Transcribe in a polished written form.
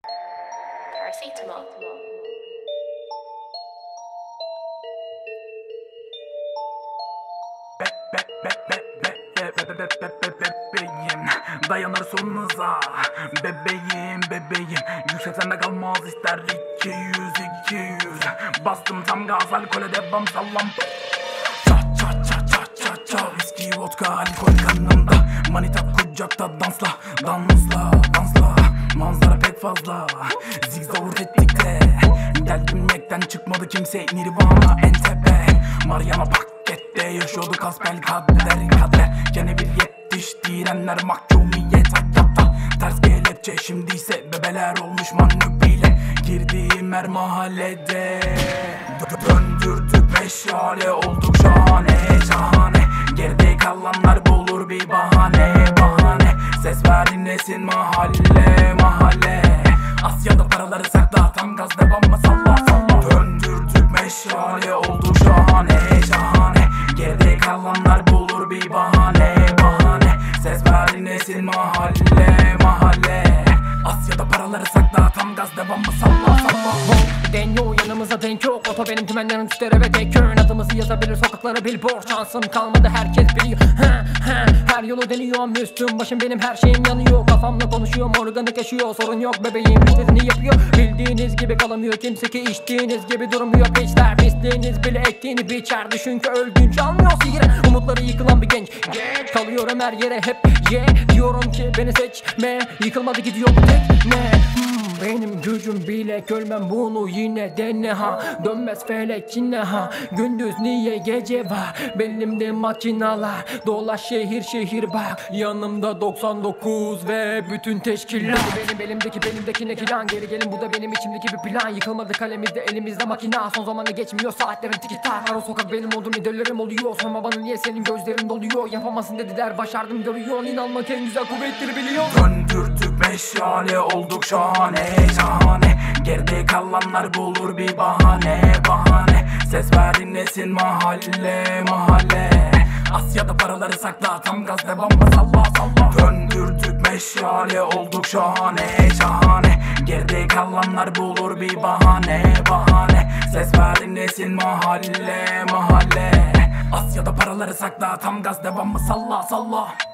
Paracetamol. Bebeğim dayanır sonunuza. Bebeğim yükseltende kalmaz ister 200 bastım tam gaz alkole devam sallam. Ça viski vodka alkol kanımda. Manita kucakta dansla manzara pek fazla zigzag ettik de. Geldim Mac'ten çıkmadı kimse Nirvana en tepe. Mariana pakette yaşıyordu kasbel kadre. Gene bir yetiştirenler mahkumiyet hayatta. Ters kelepçe şimdiyse bebeler olmuş manübile. Girdiğim her mahallede döndürdük meşale olduk şahane. Geride kalanlar bulur bir bahane. Ses ver dinlesin mahalle. Asya'da paraları sakla tam gaz devam salla. Döndürdük meşale olduk şahane. Geride kalanlar bulur bir bahane. Ses ver dinlesin mahalle. Asya'da paraları sakla tam gaz devam salla. Deniyor yanımıza denk yok. Oto benim tümenlerin üstleri ve tek yön. Adımızı yazabilir sokaklara billboard. Şansım kalmadı herkes biliyor. Her yolu deniyorum üstüm başım benim her şeyim yanıyor. Kafamla konuşuyorum organik yaşıyor. Sorun yok bebeğim işlerini yapıyor. Bildiğiniz gibi kalamıyor kimse ki içtiğiniz gibi durmuyor. Piçler pisliğiniz bile ektiğini biçer. Düşün ki öldüğünce almıyor sigara. Umutları yıkılan bir genç. Kalıyorum her yere hep diyorum ki beni seçme. Yıkılmadı gidiyor bu tekne. Benim gücüm bile görmem bunu yine dene ha. Dönmez felek yine ha. Gündüz niye gece var. Belimde makinalar. Dolaş şehir bak. Yanımda 99 ve bütün teşkilat. Benim elimdeki ne kilan. Geri gelin bu da benim içimdeki bir plan. Yıkılmadı kalemizde elimizde makina. Son zamanı geçmiyor saatlerin tiki tak. Ara sokak benim oldum idollerim oluyor. Sorma bana niye senin gözlerin doluyor. Yapamazsın dediler başardım görüyor. İnanmak en güzel kuvvetleri biliyor. Döndürdük meşale olduk şahane. Geride kalanlar bulur bir bahane. Ses ver dinlesin mahalle. Asya'da paraları sakla tam gaz devam salla. Döndürdük meşale olduk şahane. Geride kalanlar bulur bir bahane. Ses ver dinlesin mahalle. Asya'da paraları sakla tam gaz devam salla.